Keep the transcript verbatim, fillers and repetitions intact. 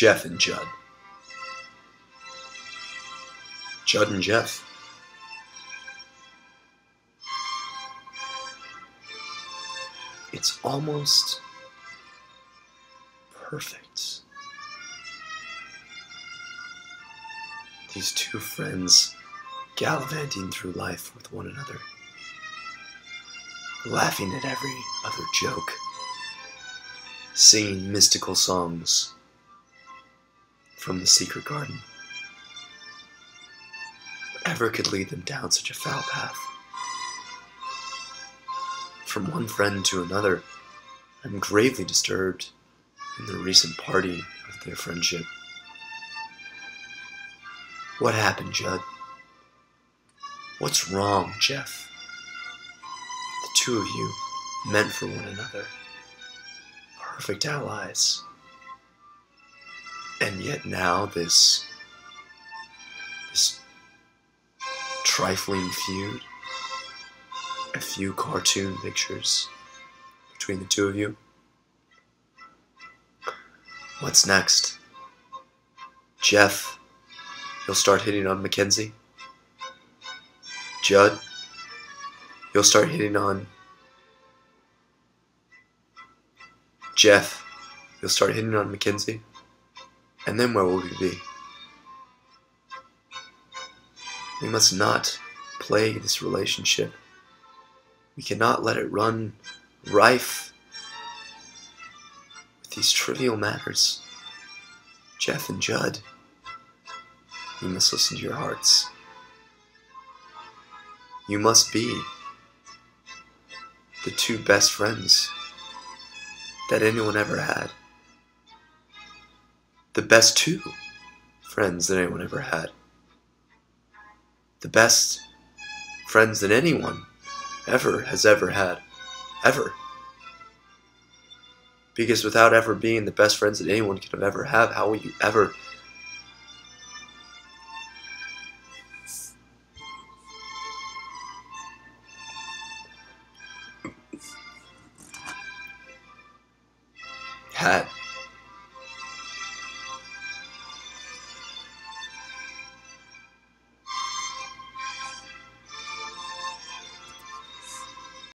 Jeff and Judd. Judd and Jeff. It's almost perfect. These two friends gallivanting through life with one another, laughing at every other joke, singing mystical songs from the secret garden. Whatever could lead them down such a foul path? From one friend to another, I'm gravely disturbed in the recent parting of their friendship. What happened, Judd? What's wrong, Jeff? The two of you, meant for one another, perfect allies. And yet now this, this trifling feud, a few cartoon pictures between the two of you. What's next? Jeff, you'll start hitting on Mackenzie. Judd, you'll start hitting on Jeff, you'll start hitting on Mackenzie. And then where will we be? We must not play this relationship. We cannot let it run rife with these trivial matters. Jeff and Judd, you must listen to your hearts. You must be the two best friends that anyone ever had. The best two friends that anyone ever had. The best friends that anyone ever has ever had. Ever. Because without ever being the best friends that anyone could have ever have, how will you ever had